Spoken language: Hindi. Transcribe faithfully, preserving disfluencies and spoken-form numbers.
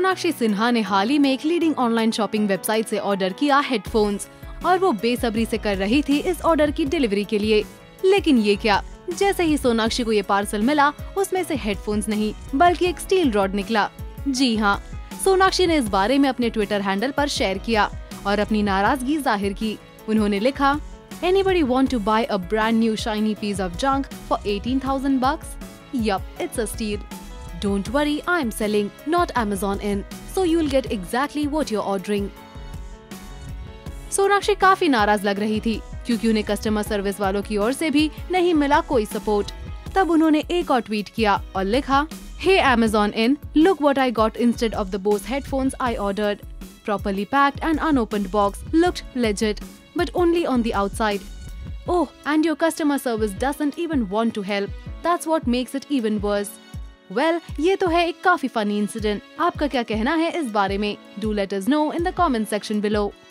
सोनाक्षी सिन्हा ने हाल ही में एक लीडिंग ऑनलाइन शॉपिंग वेबसाइट से ऑर्डर किया हेडफोन्स और वो बेसब्री से कर रही थी इस ऑर्डर की डिलीवरी के लिए। लेकिन ये क्या, जैसे ही सोनाक्षी को ये पार्सल मिला उसमें से हेडफोन्स नहीं बल्कि एक स्टील रॉड निकला। जी हाँ, सोनाक्षी ने इस बारे में अपने ट्विटर हैंडल पर शेयर किया और अपनी नाराजगी जाहिर की। उन्होंने लिखा, Anybody want to buy a brand new shiny piece of junk for eighteen thousand bucks? Yup, it's a steal. Don't worry, I'm selling, not Amazon in, so you'll get exactly what you're ordering. Sonakshi काफी नाराज लग रही थी क्योंकि उन्हें कस्टमर सर्विस वालों की ओर से भी नहीं मिला कोई सपोर्ट। तब उन्होंने एक और ट्वीट किया और लिखा, Hey Amazon in, look what I got instead of the Bose headphones I ordered. Properly packed and unopened box, looked legit, but only on the outside. Oh, and your customer service doesn't even want to help. That's what makes it even worse. Well, ये तो है एक काफी फनी इंसिडेंट। आपका क्या कहना है इस बारे में? Do let us know in the comment section below.